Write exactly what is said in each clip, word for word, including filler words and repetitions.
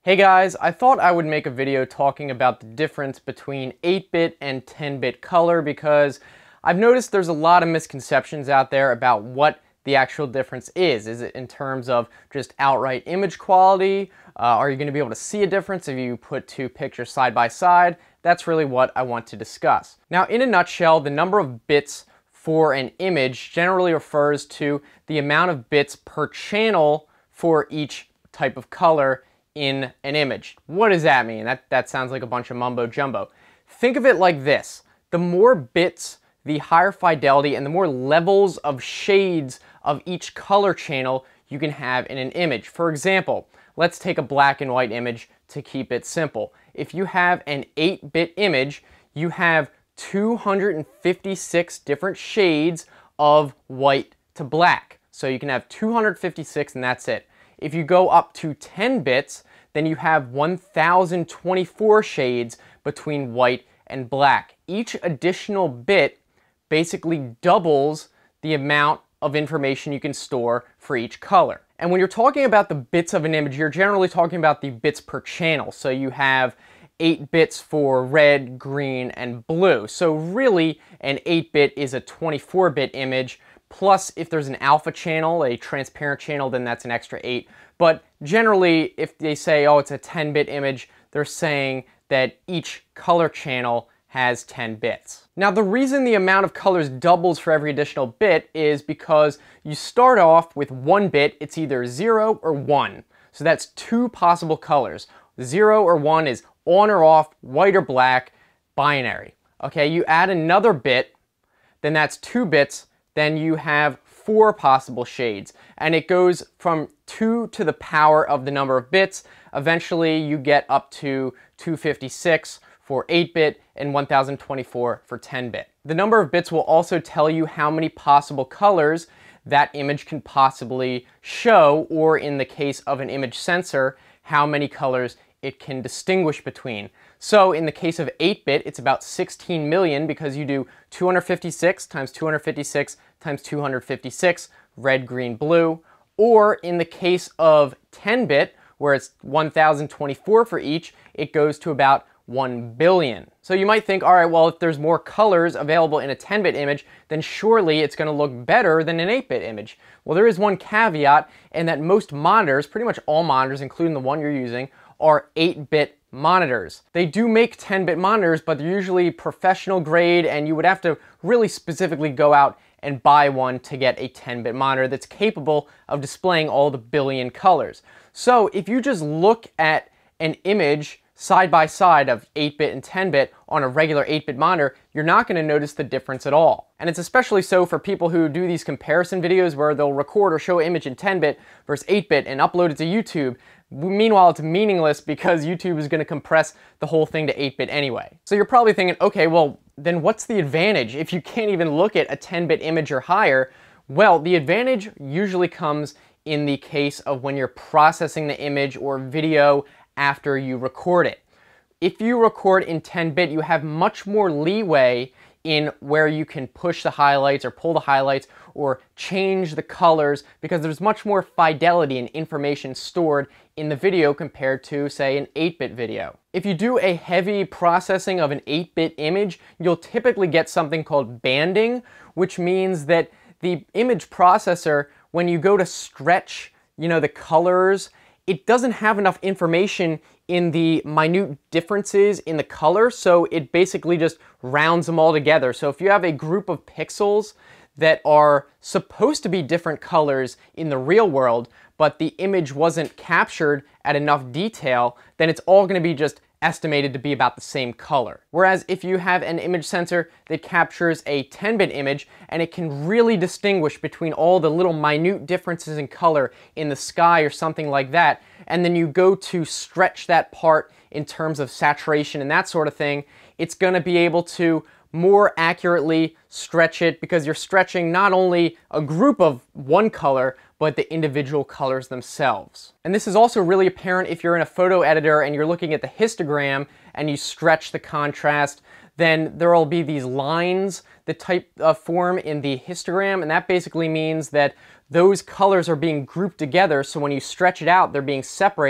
Hey guys, I thought I would make a video talking about the difference between eight bit and ten bit color because I've noticed there's a lot of misconceptions out there about what the actual difference is. Is it in terms of just outright image quality? Uh, are you going to be able to see a difference if you put two pictures side by side? That's really what I want to discuss. Now, in a nutshell, the number of bits for an image generally refers to the amount of bits per channel for each type of color in an image. What does that mean? That, that sounds like a bunch of mumbo jumbo. Think of it like this. The more bits, the higher fidelity, and the more levels of shades of each color channel you can have in an image. For example, let's take a black and white image to keep it simple. If you have an eight bit image, you have two hundred fifty-six different shades of white to black. So you can have two hundred fifty-six and that's it. If you go up to ten bits, then you have one thousand twenty-four shades between white and black. Each additional bit basically doubles the amount of information you can store for each color. And when you're talking about the bits of an image, you're generally talking about the bits per channel. So you have eight bits for red, green, and blue. So really, an eight bit is a twenty-four bit image. Plus, if there's an alpha channel, a transparent channel, then that's an extra eight. But generally, if they say, oh, it's a ten bit image, they're saying that each color channel has ten bits. Now, the reason the amount of colors doubles for every additional bit is because you start off with one bit, it's either zero or one. So that's two possible colors. Zero or one is on or off, white or black, binary. Okay, you add another bit, then that's two bits, then you have four possible shades. And it goes from two to the power of the number of bits. Eventually you get up to two hundred fifty-six for eight bit and one thousand twenty-four for ten bit. The number of bits will also tell you how many possible colors that image can possibly show, or in the case of an image sensor, how many colors it can distinguish between. So in the case of eight bit, it's about sixteen million because you do two hundred fifty-six times two hundred fifty-six times two hundred fifty-six, red, green, blue. Or in the case of ten bit, where it's one thousand twenty-four for each, it goes to about one billion. So you might think, all right, well, if there's more colors available in a ten bit image, then surely it's going to look better than an eight bit image. Well, there is one caveat, and that most monitors, pretty much all monitors, including the one you're using, are eight bit monitors. They do make ten bit monitors, but they're usually professional grade, and you would have to really specifically go out and buy one to get a ten bit monitor that's capable of displaying all the billion colors. So if you just look at an image side by side of eight bit and ten bit on a regular eight bit monitor, you're not going to notice the difference at all. And it's especially so for people who do these comparison videos where they'll record or show an image in ten bit versus eight bit and upload it to YouTube. Meanwhile, it's meaningless because YouTube is going to compress the whole thing to eight bit anyway. So you're probably thinking, okay, well, then what's the advantage if you can't even look at a ten bit image or higher? Well, the advantage usually comes in the case of when you're processing the image or video after you record it. If you record in ten bit, you have much more leeway in where you can push the highlights or pull the highlights or change the colors, because there's much more fidelity and information stored in the video compared to, say, an eight bit video. If you do a heavy processing of an eight bit image, you'll typically get something called banding, which means that the image processor, when you go to stretch, you know, the colors, it doesn't have enough information in the minute differences in the color, so it basically just rounds them all together. So if you have a group of pixels that are supposed to be different colors in the real world, but the image wasn't captured at enough detail, then it's all going to be just estimated to be about the same color. Whereas if you have an image sensor that captures a ten bit image and it can really distinguish between all the little minute differences in color in the sky or something like that, and then you go to stretch that part in terms of saturation and that sort of thing, it's going to be able to more accurately stretch it because you're stretching not only a group of one color, but the individual colors themselves. And this is also really apparent if you're in a photo editor and you're looking at the histogram and you stretch the contrast, then there will be these lines that type uh, form in the histogram, and that basically means that those colors are being grouped together, so when you stretch it out, they're being separated,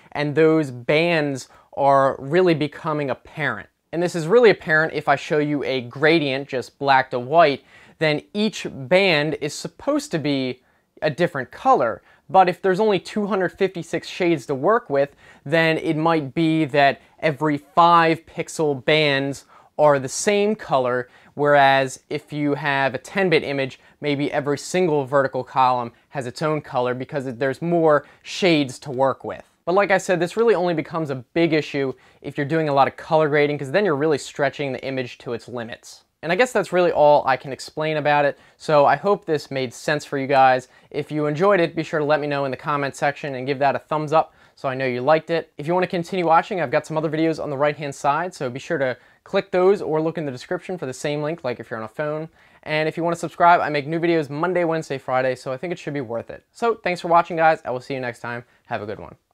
and those bands are really becoming apparent. And this is really apparent if I show you a gradient, just black to white, then each band is supposed to be a different color. But if there's only two hundred fifty-six shades to work with, then it might be that every five pixel bands are the same color, whereas if you have a ten bit image, maybe every single vertical column has its own color because there's more shades to work with. But like I said, this really only becomes a big issue if you're doing a lot of color grading, because then you're really stretching the image to its limits. And I guess that's really all I can explain about it, so I hope this made sense for you guys. If you enjoyed it, be sure to let me know in the comment section and give that a thumbs up so I know you liked it. If you want to continue watching, I've got some other videos on the right hand side, so be sure to click those or look in the description for the same link, like if you're on a phone. And if you want to subscribe, I make new videos Monday, Wednesday, Friday, so I think it should be worth it. So thanks for watching, guys. I will see you next time. Have a good one.